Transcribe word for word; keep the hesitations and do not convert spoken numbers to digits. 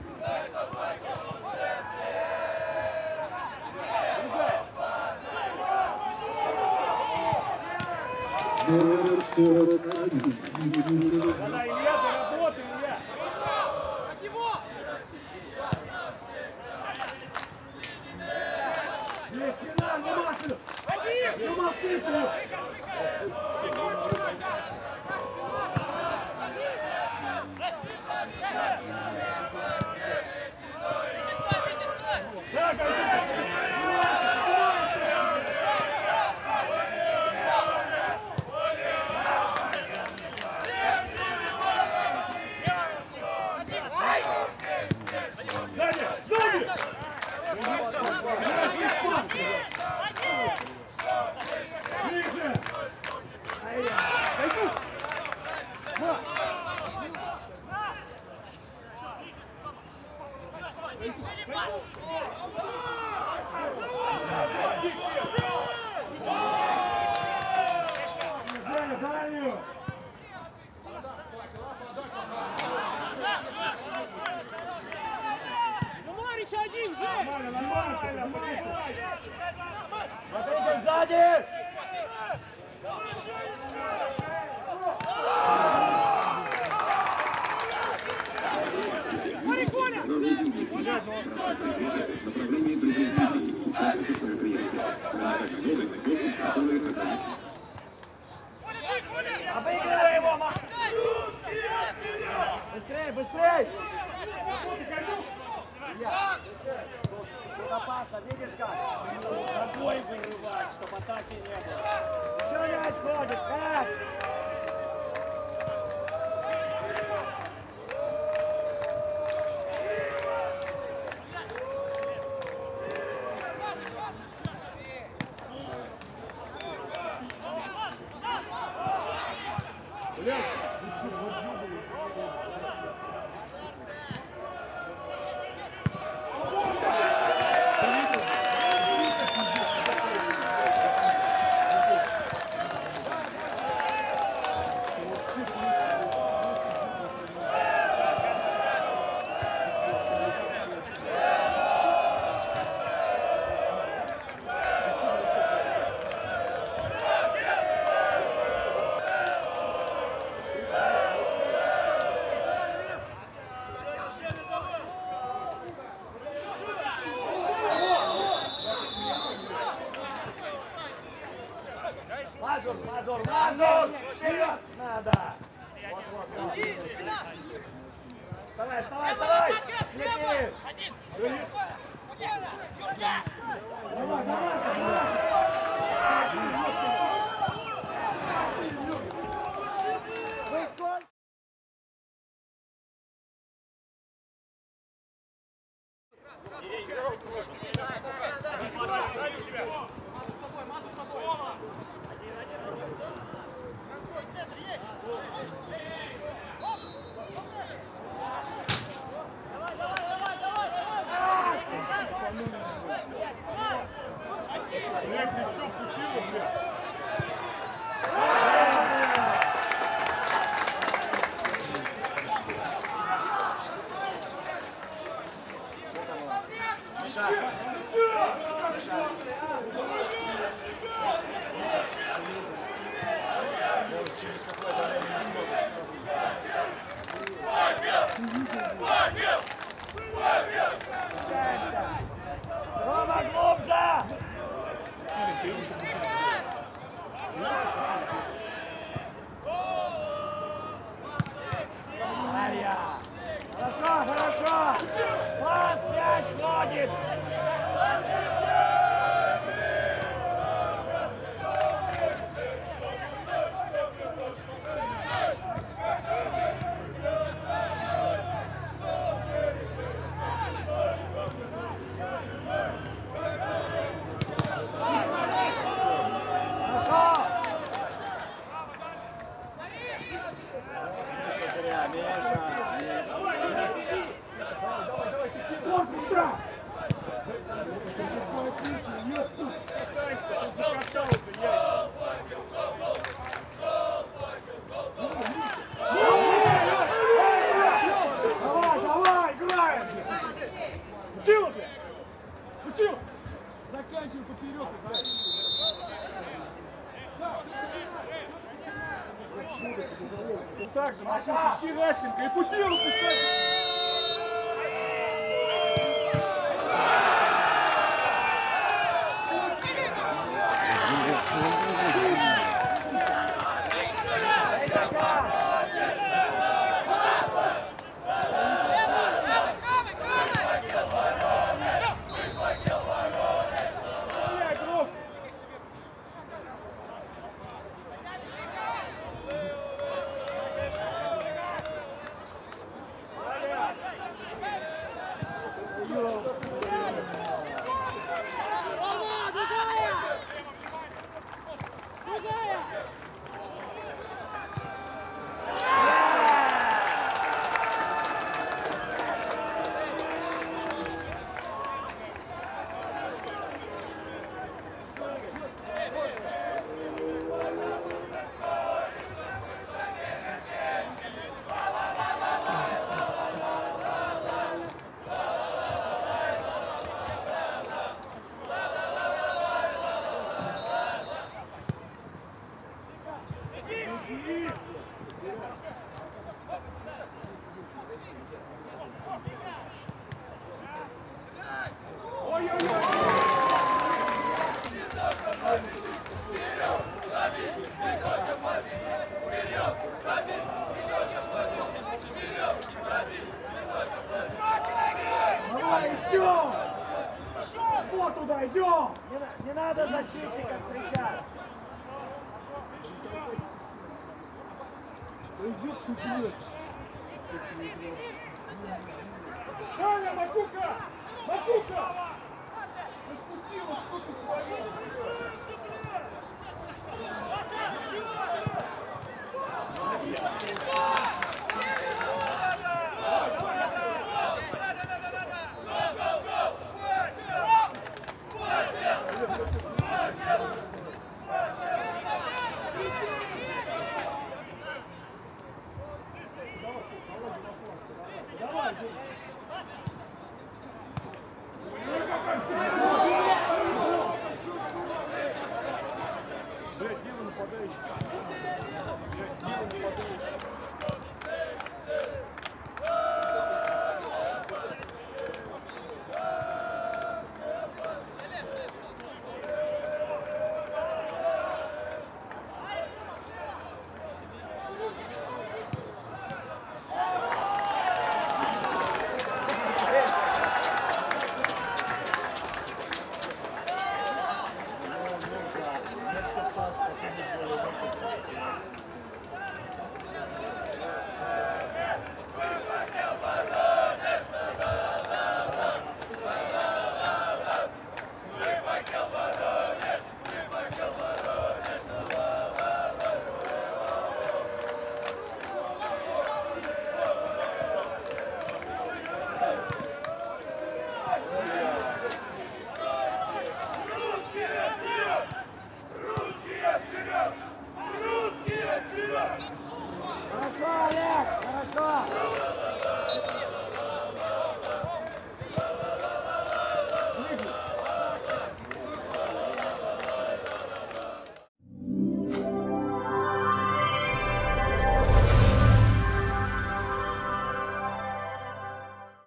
Давай, Илья, доработай, Илья! От него! Есть, не надо, внимательно! Ну молчи ты! Смотрите сзади! Направление другой стратегии. Участников мероприятия. Гранаток зоны. Доступ к готовой разработке. Обыгрывай его, Мак! Быстрей, быстрей! Тут опасно, видишь как? Ногой вырывать, чтобы атаки не было. Еще мяч ходит, мяч! Мазур, Мазур, Мазур! Вперед надо! Вот, вот, вот. Вставай, вставай, вставай! Слепи! Давай, давай, давай! Через какое-то время не сможешь. Рома, глубже! Марья! Хорошо, хорошо! Пас, мяч ходит! Давай, давай, играем! Так же, Маша, ищи Радченко и Путилу пускай. Давай, идем! Вот туда, идем! Не, не надо защитников встречать! Пойдет ты, блядь! Аня, Макука! Макука! Распутила, что ты творишь?